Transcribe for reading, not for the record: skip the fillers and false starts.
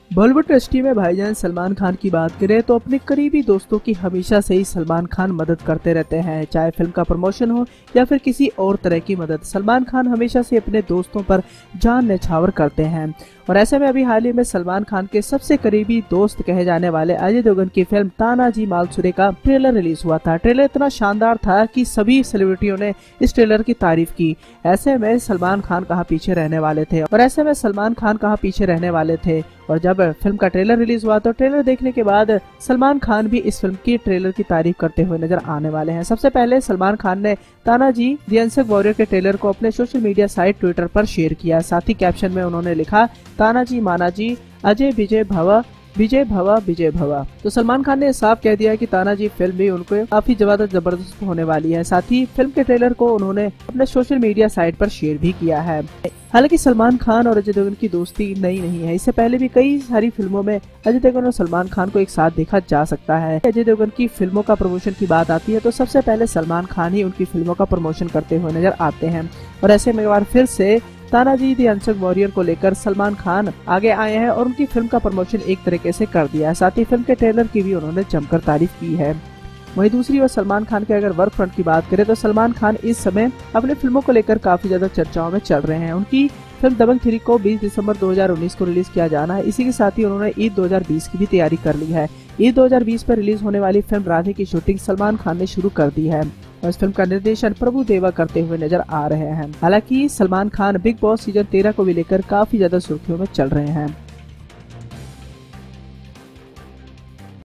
Bollywood industry में भाईजान सलमान खान की बात करें तो अपने करीबी दोस्तों की हमेशा से ही सलमान खान मदद करते रहते हैं। चाहे फिल्म का प्रमोशन हो या फिर किसी और तरह की मदद, सलमान खान हमेशा से अपने दोस्तों पर जान न्यौछावर करते हैं। और ऐसे में अभी हाल ही में सलमान खान के सबसे करीबी दोस्त कहे जाने वाले अजय देवगन की फिल्म तानाजी मालसुरे का ट्रेलर रिलीज हुआ था। ट्रेलर इतना शानदार था कि सभी सेलिब्रिटियों ने इस ट्रेलर की तारीफ की। ऐसे में सलमान खान कहाँ पीछे रहने वाले थे और जब फिल्म का ट्रेलर रिलीज हुआ तो ट्रेलर देखने के बाद सलमान खान भी इस फिल्म की ट्रेलर की तारीफ करते हुए नजर आने वाले हैं। सबसे पहले सलमान खान ने तानाजी द अनसंग वॉरियर के ट्रेलर को अपने सोशल मीडिया साइट ट्विटर पर शेयर किया। साथ ही कैप्शन में उन्होंने लिखा, तानाजी मानाजी अजय विजय भवा विजय भवा विजय भवा। तो सलमान खान ने साफ कह दिया कि तानाजी फिल्म भी उनको काफी जबरदस्त होने वाली है। साथ ही फिल्म के ट्रेलर को उन्होंने अपने सोशल मीडिया साइट पर शेयर भी किया है। हालांकि सलमान खान और अजय देवगन की दोस्ती नई नहीं है। इससे पहले भी कई सारी फिल्मों में अजय देवगन और सलमान खान को एक साथ देखा जा सकता है। अजय देवगन की फिल्मों का प्रमोशन की बात आती है तो सबसे पहले सलमान खान ही उनकी फिल्मों का प्रमोशन करते हुए नजर आते हैं। और ऐसे में एक बार फिर से तानाजी द अनसंग वॉरियर को लेकर सलमान खान आगे आए हैं और उनकी फिल्म का प्रमोशन एक तरीके से कर दिया है। साथ ही फिल्म के ट्रेलर की भी उन्होंने जमकर तारीफ की है। वहीं दूसरी ओर सलमान खान के अगर वर्क फ्रंट की बात करें तो सलमान खान इस समय अपने फिल्मों को लेकर काफी ज्यादा चर्चाओं में चल रहे हैं। उनकी फिल्म दबंग 3 को 20 दिसंबर 2019 को रिलीज किया जाना है। इसी के साथ ही उन्होंने ईद 2020 की भी तैयारी कर ली है। ईद 2020 पर रिलीज होने वाली फिल्म राधे की शूटिंग सलमान खान ने शुरू कर दी है और इस फिल्म का निर्देशन प्रभु देवा करते हुए नजर आ रहे हैं। हालांकि Salman Khan Bigg Boss season 13 को भी लेकर काफी ज्यादा सुर्खियों में चल रहे हैं।